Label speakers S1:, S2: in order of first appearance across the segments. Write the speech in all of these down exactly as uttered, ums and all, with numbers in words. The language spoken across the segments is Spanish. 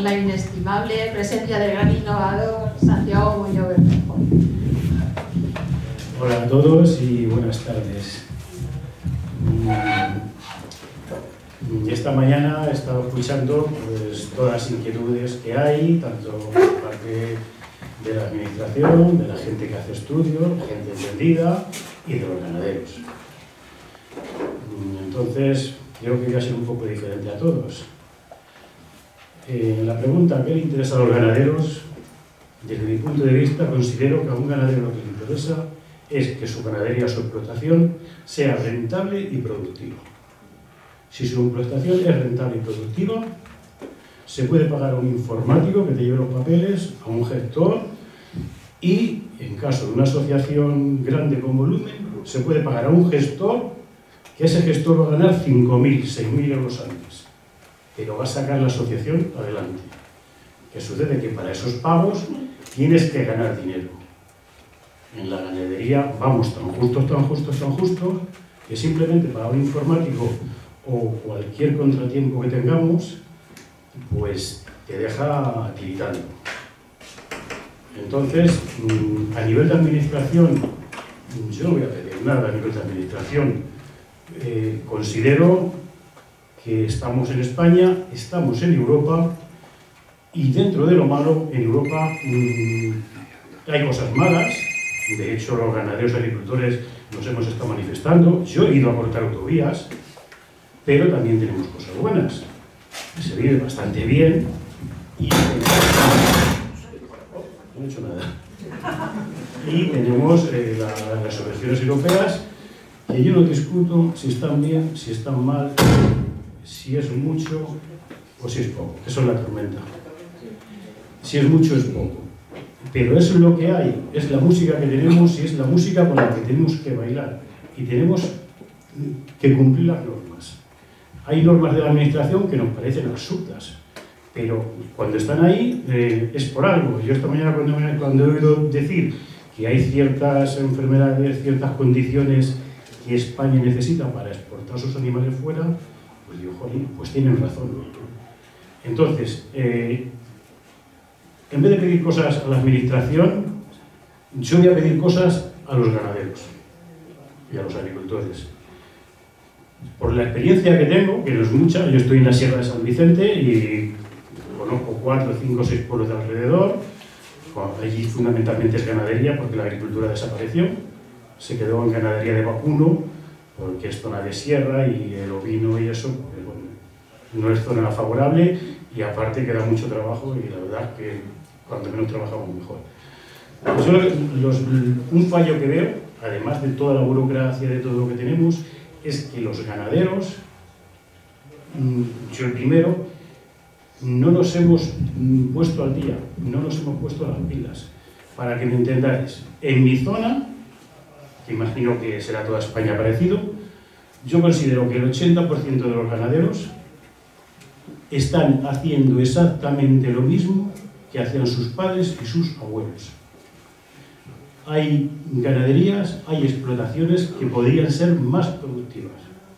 S1: con la inestimable presencia del gran innovador Santiago Muñoz Bermejo.
S2: Hola a todos y buenas tardes. Esta mañana he estado escuchando pues, todas las inquietudes que hay, tanto por parte de la administración, de la gente que hace estudios, gente entendida y de los ganaderos. Entonces, creo que voy a ser un poco diferente a todos. Eh, la pregunta, ¿qué le interesa a los ganaderos? Desde mi punto de vista, considero que a un ganadero lo que le interesa es que su ganadería, su explotación, sea rentable y productiva. Si su explotación es rentable y productiva, se puede pagar a un informático que te lleve los papeles, a un gestor, y en caso de una asociación grande con volumen, se puede pagar a un gestor, que ese gestor va a ganar cinco mil, seis mil euros al mes, pero va a sacar la asociación adelante. ¿Qué sucede? Que para esos pagos tienes que ganar dinero. En la ganadería vamos tan justos, tan justos, tan justos, que simplemente para un informático o cualquier contratiempo que tengamos, pues te deja tiritando. Entonces, a nivel de administración, yo no voy a pedir nada a nivel de administración. Eh, considero que estamos en España, estamos en Europa, y dentro de lo malo, en Europa mmm, hay cosas malas. De hecho, los ganaderos y agricultores nos hemos estado manifestando. Yo he ido a cortar autovías, pero también tenemos cosas buenas. Se vive bastante bien y no he hecho nada. Y tenemos eh, la, las subvenciones europeas, que yo no discuto si están bien, si están mal, si es mucho o si es poco. Eso es la tormenta. Si es mucho, es poco. Pero eso es lo que hay, es la música que tenemos y es la música con la que tenemos que bailar. Y tenemos que cumplir las normas. Hay normas de la administración que nos parecen absurdas, pero cuando están ahí eh, es por algo. Yo esta mañana cuando, me, cuando he oído decir que hay ciertas enfermedades, ciertas condiciones que España necesita para exportar sus animales fuera, pues digo, jolín, pues tienen razón. Entonces, eh, en vez de pedir cosas a la administración, yo voy a pedir cosas a los ganaderos y a los agricultores. Por la experiencia que tengo, que no es mucha, yo estoy en la Sierra de San Vicente y conozco cuatro, cinco, seis pueblos de alrededor. Allí fundamentalmente es ganadería porque la agricultura desapareció. Se quedó en ganadería de vacuno porque es zona de sierra y el ovino y eso pues, bueno, no es zona favorable y aparte queda mucho trabajo y la verdad que cuanto menos trabajamos mejor. Pues yo, los, un fallo que veo, además de toda la burocracia, de todo lo que tenemos, es que los ganaderos, yo el primero, no nos hemos puesto al día, no nos hemos puesto las pilas. Para que me entendáis, en mi zona, que imagino que será toda España parecido, yo considero que el ochenta por ciento de los ganaderos están haciendo exactamente lo mismo que hacían sus padres y sus abuelos. Hay ganaderías, hay explotaciones que podrían ser más productivas.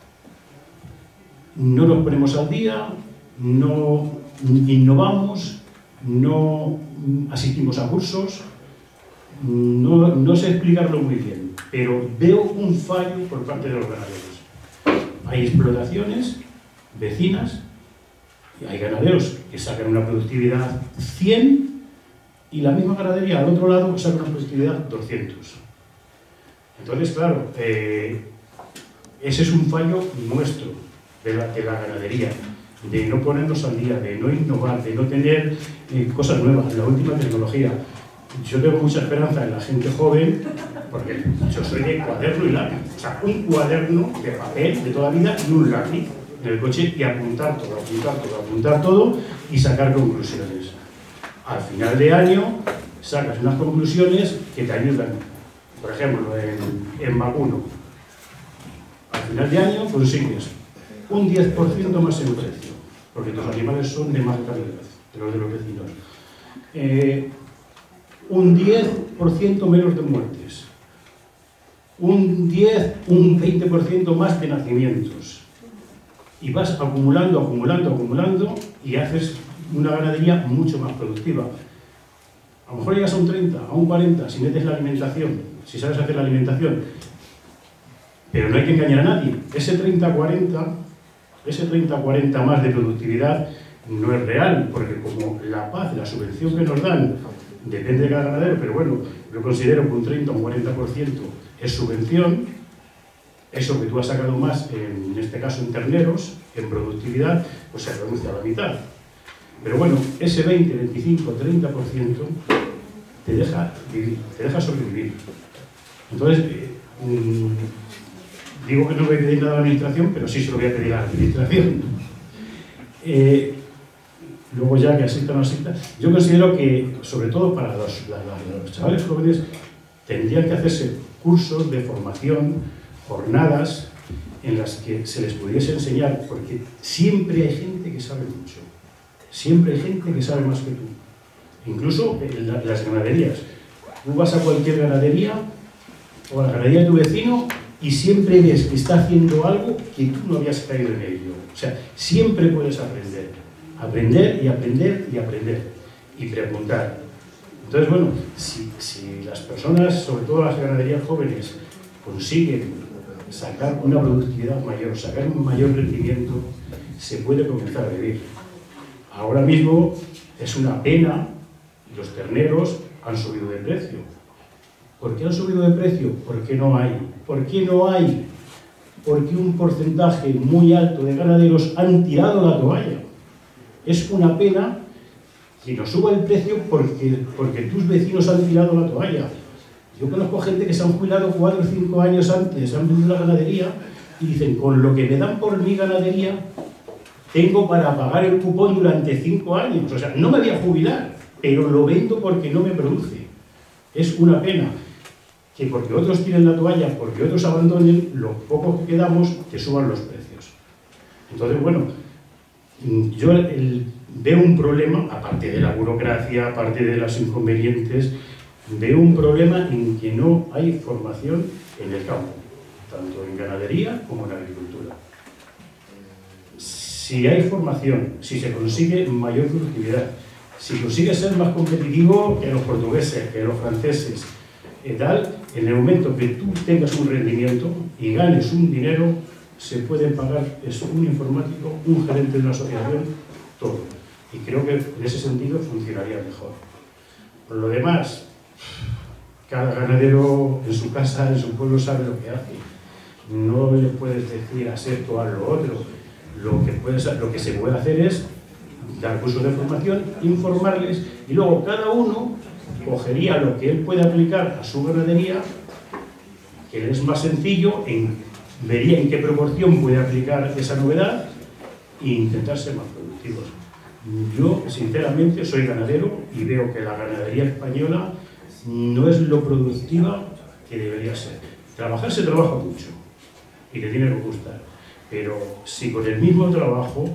S2: No nos ponemos al día, no innovamos, no asistimos a cursos, no, no sé explicarlo muy bien, pero veo un fallo por parte de los ganaderos. Hay explotaciones vecinas y hay ganaderos que sacan una productividad cien y la misma ganadería al otro lado saca una productividad doscientos. Entonces, claro, eh, ese es un fallo nuestro de la, de la ganadería, de no ponernos al día, de no innovar, de no tener eh, cosas nuevas, la última tecnología. Yo tengo mucha esperanza en la gente joven, porque yo soy de cuaderno y lápiz, o sea, un cuaderno de papel de toda la vida y un lápiz en el coche y apuntar todo, apuntar todo, apuntar todo y sacar conclusiones. Al final de año sacas unas conclusiones que te ayudan. Por ejemplo, en, en vacuno, al final de año consigues un diez por ciento más en precio, porque tus animales son de más calidad de los de los vecinos. Eh, un diez por ciento menos de muertes, un diez, un veinte por ciento más de nacimientos. Y vas acumulando, acumulando, acumulando y haces una ganadería mucho más productiva. A lo mejor llegas a un treinta, a un cuarenta, si metes la alimentación, si sabes hacer la alimentación. Pero no hay que engañar a nadie. Ese treinta cuarenta, ese treinta cuarenta más de productividad no es real, porque como la paz, la subvención que nos dan, depende de cada ganadero, pero bueno, yo considero que un treinta o un cuarenta por ciento es subvención. Eso que tú has sacado más, en este caso en terneros, en productividad, pues se reduce a la mitad. Pero bueno, ese veinte, veinticinco, treinta por ciento te deja vivir, te deja sobrevivir. Entonces, eh, mmm, digo que no voy a pedir nada a la administración, pero sí se lo voy a pedir a la administración. Eh, luego ya que asista o no asista, yo considero que, sobre todo para los, la, la, los chavales jóvenes, tendrían que hacerse cursos de formación, jornadas en las que se les pudiese enseñar, porque siempre hay gente que sabe mucho, siempre hay gente que sabe más que tú, incluso en la, las ganaderías. Tú vas a cualquier ganadería o a la ganadería de tu vecino y siempre ves que está haciendo algo que tú no habías caído en ello. O sea, siempre puedes aprender, aprender y aprender y aprender y preguntar. Entonces, bueno, si, si las personas, sobre todo las ganaderías jóvenes, consiguen sacar una productividad mayor, sacar un mayor rendimiento, se puede comenzar a vivir. Ahora mismo es una pena, los terneros han subido de precio. ¿Por qué han subido de precio? Porque no hay. ¿Por qué no hay? Porque un porcentaje muy alto de ganaderos han tirado la toalla. Es una pena que nos suba el precio porque, porque tus vecinos han tirado la toalla. Yo conozco gente que se han jubilado cuatro o cinco años antes, han vendido la ganadería y dicen, con lo que me dan por mi ganadería, tengo para pagar el cupón durante cinco años. O sea, no me voy a jubilar, pero lo vendo porque no me produce. Es una pena que porque otros tiren la toalla, porque otros abandonen, los pocos que quedamos, que suban los precios. Entonces, bueno, yo el, veo un problema, aparte de la burocracia, aparte de los inconvenientes, veo un problema en que no hay formación en el campo, tanto en ganadería como en agricultura. Si hay formación, si se consigue mayor productividad, si consigues ser más competitivo que los portugueses, que los franceses, y tal, en el momento que tú tengas un rendimiento y ganes un dinero, se pueden pagar es un informático, un gerente de una asociación, todo. Y creo que en ese sentido funcionaría mejor. Por lo demás, cada ganadero en su casa, en su pueblo, sabe lo que hace. No le puedes decir a esto, a lo otro. Lo que, puedes, lo que se puede hacer es dar cursos de formación, informarles, y luego cada uno cogería lo que él puede aplicar a su ganadería, que le es más sencillo, en, vería en qué proporción puede aplicar esa novedad e intentar ser más productivos. Yo, sinceramente, soy ganadero y veo que la ganadería española no es lo productiva que debería ser. Trabajar se trabaja mucho y te tiene que gustar, pero si con el mismo trabajo,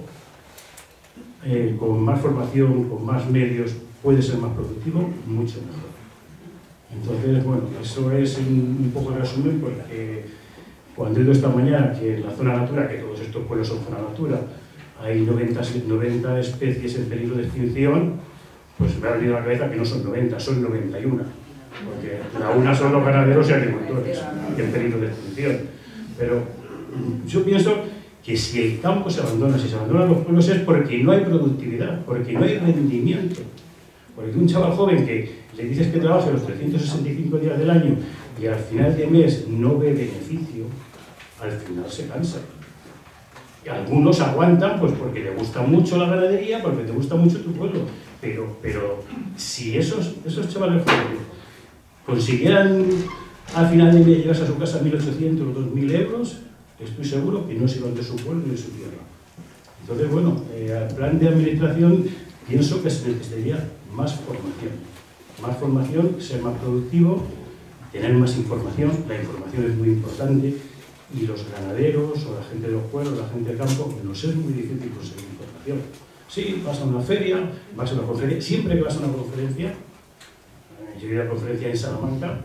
S2: eh, con más formación, con más medios, puede ser más productivo, mucho mejor. Entonces, bueno, eso es un, un poco de resumen, porque cuando he ido esta mañana que en la zona natura, que todos estos pueblos son zona natura, hay noventa, noventa especies en peligro de extinción, pues me ha venido a la cabeza que no son noventa, son noventa y uno, porque la una son los ganaderos y agricultores en peligro de extinción. Pero yo pienso que si el campo se abandona, si se abandonan los pueblos, es porque no hay productividad, porque no hay rendimiento. Porque un chaval joven que le dices que trabaje los trescientos sesenta y cinco días del año y al final de mes no ve beneficio, al final se cansa. Y algunos aguantan pues porque le gusta mucho la ganadería, porque te gusta mucho tu pueblo. Pero, pero si esos, esos chavales jóvenes consiguieran al final de mes llevarse a su casa mil ochocientos o dos mil euros, estoy seguro que no se iban de su pueblo ni de su tierra. Entonces, bueno, eh, al plan de administración pienso que se necesitaría más formación. Más formación, ser más productivo, tener más información. La información es muy importante y los ganaderos o la gente de los pueblos, la gente del campo, nos es muy difícil conseguir información. Sí, vas a una feria, vas a una conferencia, siempre que vas a una conferencia, yo he ido a una conferencia en Salamanca,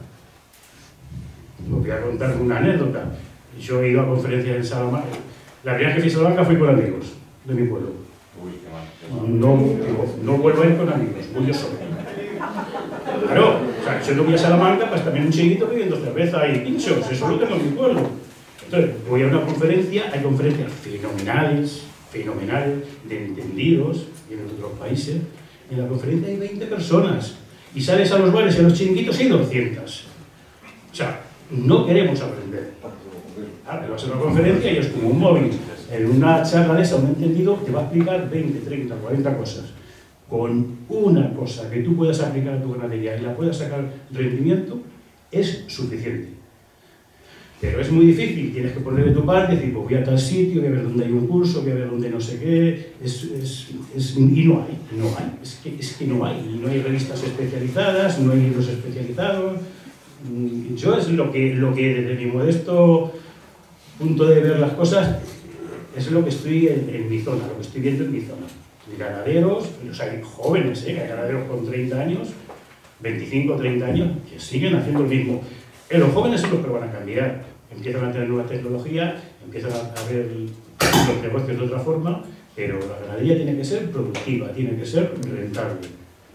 S2: os voy a contar una anécdota. Yo he ido a conferencias en Salamanca, la primera que fui a Salamanca fui con amigos de mi pueblo.
S3: Uy, qué mal.
S2: No, digo, no vuelvo a ir con amigos, voy yo solo. Claro, o sea, yo no voy a Salamanca, pues también un chiquito bebiendo cerveza y pinchos, eso lo tengo en mi pueblo. Entonces, voy a una conferencia, hay conferencias fenomenales, fenomenales, de entendidos, y en otros países, y en la conferencia hay veinte personas, y sales a los bares y a los chiringuitos y hay doscientas. O sea, no queremos aprender. Ah, pero vas a una conferencia y es como un móvil. En una charla de esa, un entendido te va a explicar veinte, treinta, cuarenta cosas. Con una cosa que tú puedas aplicar a tu ganadería y la puedas sacar rendimiento, es suficiente. Pero es muy difícil, tienes que poner de tu parte, decir, pues voy a tal sitio, voy a ver dónde hay un curso, voy a ver dónde no sé qué, es, es, es, y no hay, no hay, es que, es que no hay, y no hay revistas especializadas, no hay libros especializados. Yo es lo que, lo que desde mi modesto punto de ver las cosas, es lo que estoy en, en mi zona, lo que estoy viendo en mi zona. Y ganaderos, o sea, jóvenes, ¿eh? Hay ganaderos con treinta años, veinticinco, treinta años, que siguen haciendo lo mismo. Eh, los jóvenes son los que van a cambiar, empiezan a tener nueva tecnología, empiezan a ver los negocios de otra forma, pero la ganadería tiene que ser productiva, tiene que ser rentable.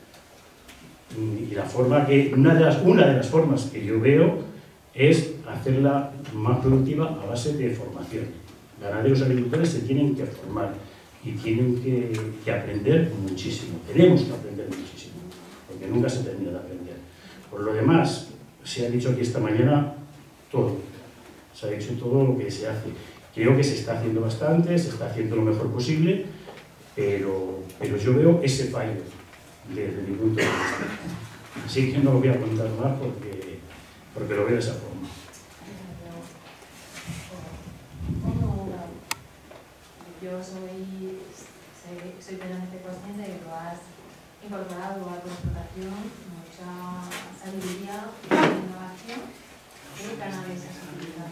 S2: Y la forma que, una de las, una de las formas que yo veo es hacerla más productiva a base de formación. Ganaderos y agricultores se tienen que formar y tienen que, que aprender muchísimo. Tenemos que aprender muchísimo, porque nunca se termina de aprender. Por lo demás, se ha dicho aquí esta mañana todo. Se ha dicho todo lo que se hace. Creo que se está haciendo bastante, se está haciendo lo mejor posible, pero, pero yo veo ese fallo desde mi punto de vista. Así que no lo voy a contar más porque, porque lo veo de esa forma.
S3: Yo soy, soy, soy plenamente consciente de que tú has incorporado a tu explotación mucha sabiduría y innovación y canales a sociedad.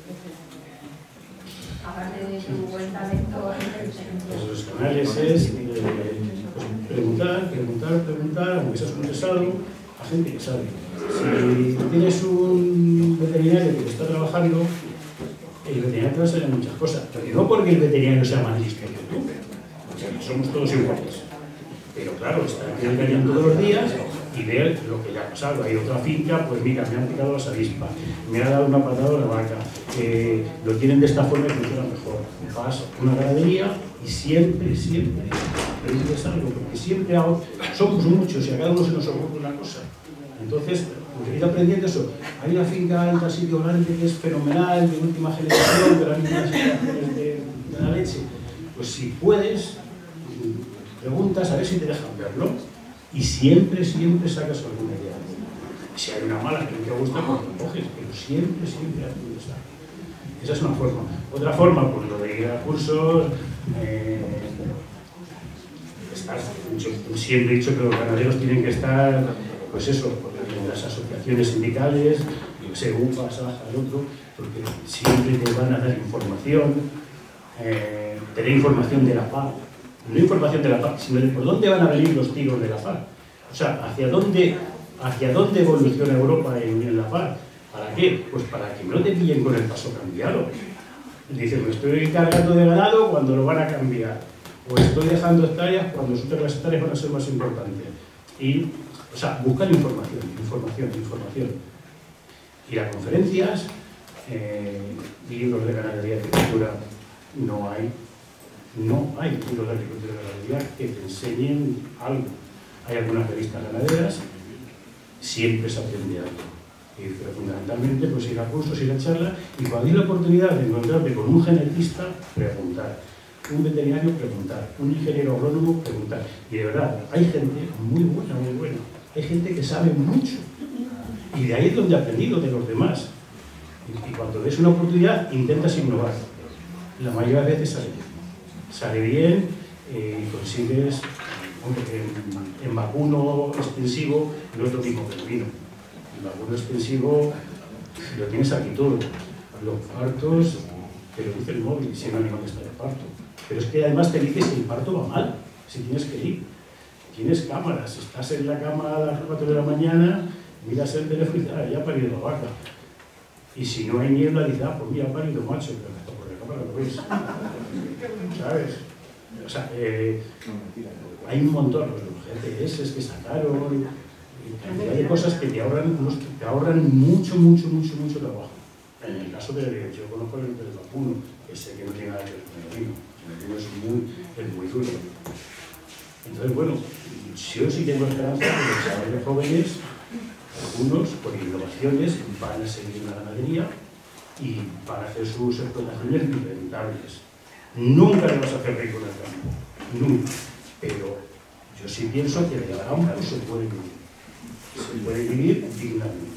S3: Aparte de tu buen talento en
S2: pues los canales es eh, pues preguntar, preguntar, preguntar, aunque seas un pesado, a gente que sabe. Si tienes un veterinario que está trabajando, el veterinario te va a saber muchas cosas, pero no porque el veterinario sea más listo que tú, porque somos todos iguales. Pero claro, está en el veterinario todos los días y ver lo que le ha pasado. Hay otra finca, pues mira, me han picado las avispas, me ha dado una patada a la vaca, eh, lo tienen de esta forma y funciona mejor. Vas a una ganadería y siempre, siempre aprendes algo, porque siempre hago, somos muchos y a cada uno se nos ocurre una cosa. Entonces, ir aprendiendo eso. Hay una finca en tal sitio grande que es fenomenal, de última generación, de las mismas generaciones de, de la leche. Pues si puedes, preguntas a ver si te dejan verlo. Y siempre, siempre sacas alguna idea. Si hay una mala que no te gusta, pues lo coges, pero siempre, siempre aprendes algo. Esa es una forma. Otra forma, pues lo de ir a cursos. Eh, estar, yo siempre he dicho que los ganaderos tienen que estar, pues eso, en las asociaciones sindicales, yo sé, U P A, Saja, el otro, porque siempre te van a dar información, eh, tener información de la P A C. No información de la P A C, sino de por dónde van a venir los tiros de la P A C. O sea, hacia dónde, hacia dónde evoluciona Europa en, en la P A C. ¿Para qué? Pues para que no te pillen con el paso cambiado. Dicen, me estoy cargando de ganado cuando lo van a cambiar. O estoy dejando hectáreas cuando resulta que las hectáreas van a ser más importantes. Y, o sea, buscar información, información, información. Ir a conferencias, eh, libros de ganadería y agricultura, no hay. No hay libros de agricultura y ganadería que te enseñen algo. Hay algunas revistas ganaderas, siempre se aprende algo. Y, pero fundamentalmente, pues ir a cursos, ir a charlas, y cuando hay la oportunidad de encontrarte con un genetista, preguntar. Un veterinario, preguntar. Un ingeniero agrónomo, preguntar. Y de verdad, hay gente muy buena, muy buena. Hay gente que sabe mucho. Y de ahí es donde he aprendido de los demás. Y, y cuando ves una oportunidad, intentas innovar. La mayoría de veces sale bien. Sale bien eh, y consigues, hombre, en, en vacuno extensivo no es lo mismo que el vino. El vacuno extensivo lo tienes aquí todo. Los partos, te lo dice el móvil, si un animal está de parto. Pero es que además te dice si el parto va mal, si tienes que ir. Tienes cámaras, estás en la cama a las cuatro de la mañana, miras el teléfono y dices, ah, ya ha parido la vaca. Y si no hay niebla, dices, ah, pues mira, ha parido macho, pero por la cámara lo ves. ¿Sabes? O sea, eh, hay un montón, los G P S que sacaron, hay cosas que te ahorran, te ahorran mucho, mucho, mucho, mucho trabajo. En el caso de, yo conozco el del vacuno, que sé que no tiene nada que ver con el vino, el vino es muy, es muy duro. Entonces, bueno, yo sí tengo esperanza de que los chavales jóvenes, algunos, por innovaciones, van a seguir en la ganadería y van a hacer sus explotaciones rentables. Nunca le vas a hacer rico en el campo, nunca. Pero yo sí pienso que de la campo se puede vivir. Se puede vivir dignamente.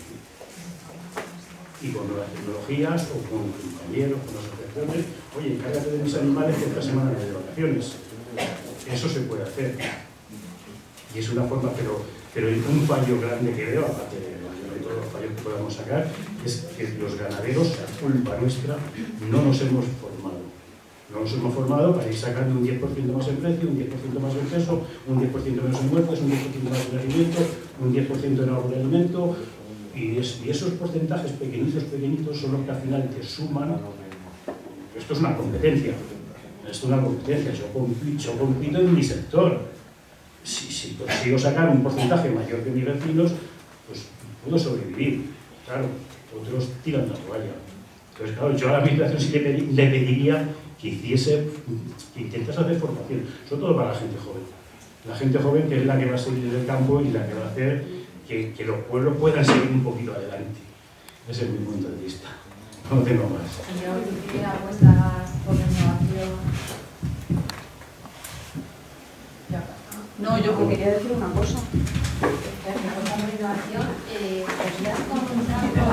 S2: Y con nuevas tecnologías o con compañeros, con las asociaciones, oye, encárgate de mis animales que esta semana no hay de vacaciones. Eso se puede hacer. Y es una forma, pero, pero un fallo grande que veo, aparte de, de todos los fallos que podamos sacar, es que los ganaderos, a culpa nuestra, no nos hemos formado. No nos hemos formado para ir sacando un diez por ciento más en precio, un diez por ciento más en peso, un diez por ciento menos en muertes, un diez por ciento más en nacimiento, un diez por ciento en ahorro de alimento. Y, es, y esos porcentajes pequeñitos, pequeñitos son los que al final te suman. Esto es una competencia. Esto es una competencia. Yo compito, yo compito en mi sector. Si, si consigo sacar un porcentaje mayor que mis vecinos, pues puedo sobrevivir. Claro, otros tiran la toalla. Entonces, claro, yo a la administración sí le, pedi, le pediría que hiciese, que intentes hacer formación, sobre todo para la gente joven. La gente joven que es la que va a seguir en el campo y la que va a hacer que, que los pueblos puedan seguir un poquito adelante. Ese es mi punto de vista. No tengo más.
S3: Señor, ¿qué apuestas por la innovación?
S4: No, yo quería decir una cosa.
S3: Respecto a la innovación, eh, ¿podrías comentar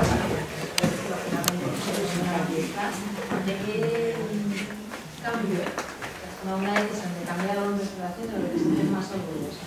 S3: de qué cambio toma una decisión de cambiar la explotación de lo que te sientes más orgulloso?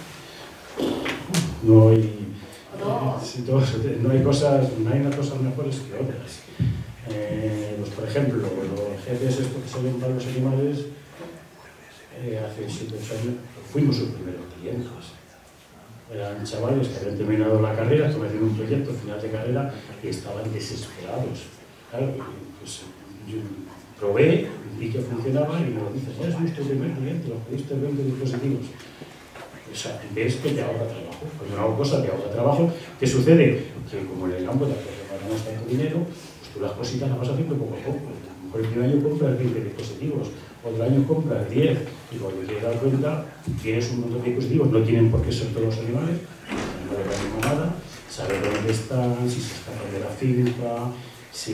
S2: No hay, sí, todos, no hay cosas, no hay unas cosas mejores que otras. Eh, pues, por ejemplo, los G P S estos que salen para los animales, eh, hace siete ocho años fuimos sus primeros clientes. Eran chavales que habían terminado la carrera, estaban haciendo un proyecto final de carrera y estaban desesperados. Claro, pues yo probé, vi que funcionaba y me lo dicen, es nuestro primer cliente, los pediste veinte dispositivos. O sea, ves que te ahorra trabajo. Pues una cosa te ahorra trabajo. ¿Qué sucede? Que como en el campo tampoco ganamos tanto dinero, pues tú las cositas las vas haciendo poco a poco. A lo mejor el primer año compras veinte dispositivos, otro año compras diez, y cuando te das cuenta, tienes un montón de dispositivos, no tienen por qué ser todos los animales, no le da nada, saber dónde están, si se escapan de la finca, si,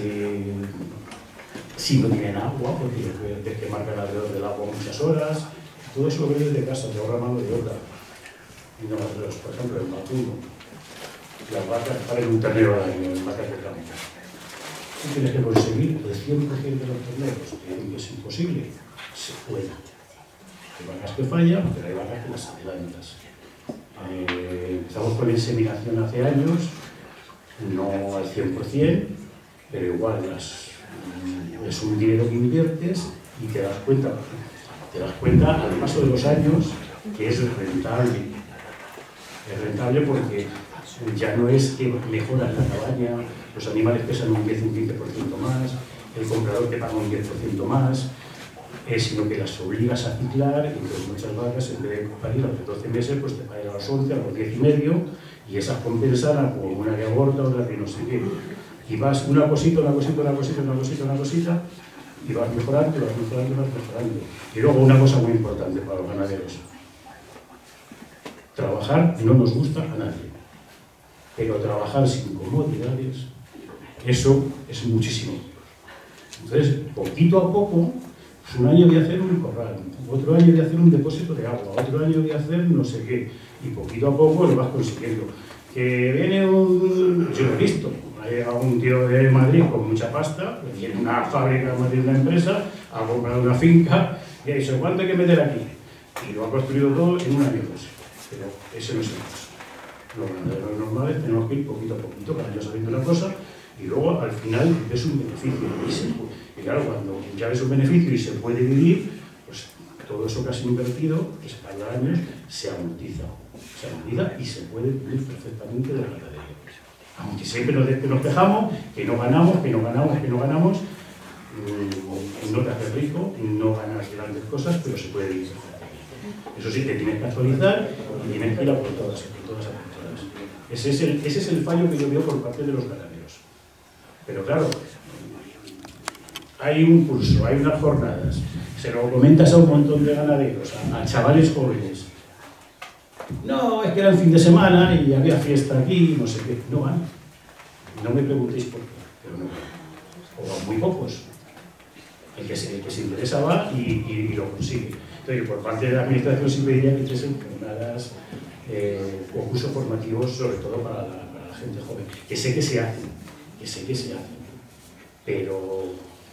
S2: si no tienen agua, porque ves que marcan alrededor del agua muchas horas. Todo eso lo ves desde casa, te ahorra mano de obra. Y no, por ejemplo, el vacuno, las vacas paren un ternero al año, en vacas de campo. Tú tienes que conseguir el cien por ciento de los terneros, que es imposible, se puede. Hay vacas que fallan, pero hay vacas que las adelantas. Eh, empezamos con inseminación hace años, no al cien por cien, pero igual las, es un dinero que inviertes y te das cuenta, te das cuenta al paso de los años que es rentable. Es rentable porque ya no es que mejoras la cabaña, los animales pesan un diez o un quince por ciento más, el comprador te paga un diez por ciento más, eh, sino que las obligas a ciclar, y entonces muchas vacas en vez de parir a los doce meses, pues te pagan a los once, a los diez y medio, y esas compensan a como una que aborta, otra que no sé qué. Y vas una cosita, una cosita, una cosita, una cosita, una cosita, y vas mejorando, vas mejorando, vas mejorando. Y luego una cosa muy importante para los ganaderos. Trabajar no nos gusta a nadie, pero trabajar sin comodidades, eso es muchísimo. Entonces, poquito a poco, pues un año voy a hacer un corral, otro año voy a hacer un depósito de agua, otro año voy a hacer no sé qué, y poquito a poco lo vas consiguiendo. Que viene un... yo lo he visto, hay un tío de Madrid con mucha pasta, que tiene una fábrica, de una empresa, ha comprado una finca, y ha dicho, ¿cuánto hay que meter aquí? Y lo ha construido todo en un año o dos. Pero ese no es el caso. Los ganaderos normales tenemos que ir poquito a poquito, cada año sabiendo una cosa, y luego al final ves un beneficio. Y, se, y claro, cuando ya ves un beneficio y se puede vivir, pues todo eso que has invertido, que se tarda años, se amortiza. Se amortiza y se puede vivir perfectamente de la ganadería. Aunque siempre nos, nos quejamos, que no ganamos, que no ganamos, que no ganamos, no te haces rico, no ganas grandes cosas, pero se puede vivir perfectamente. Eso sí, te tienes que actualizar y tienes que ir a por todas, por todas, por todas. Ese es, el, ese es el fallo que yo veo por parte de los ganaderos. Pero claro, hay un curso, hay unas jornadas, se lo comentas a un montón de ganaderos, a, a chavales jóvenes. No, es que era el fin de semana y había fiesta aquí, no sé qué. No van. No me preguntéis por qué, pero no van. O muy pocos. El que se, el que se interesa va y, y, y lo consigue. Entonces, por parte de la administración sí pediría que hiciesen jornadas, eh, concursos formativos, sobre todo para la, para la gente joven. Que sé que se hacen, que sé que se hacen, pero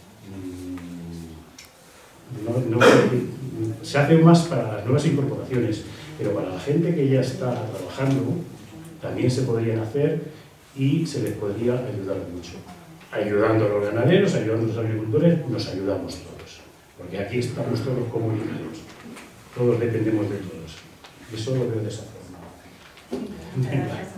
S2: mmm, no, no, se hace más para las nuevas incorporaciones, pero para la gente que ya está trabajando también se podrían hacer y se les podría ayudar mucho. Ayudando a los ganaderos, ayudando a los agricultores, nos ayudamos todos. Porque aquí estamos todos comunicados. Todos dependemos de todos. Eso lo veo de esa forma.
S3: Gracias.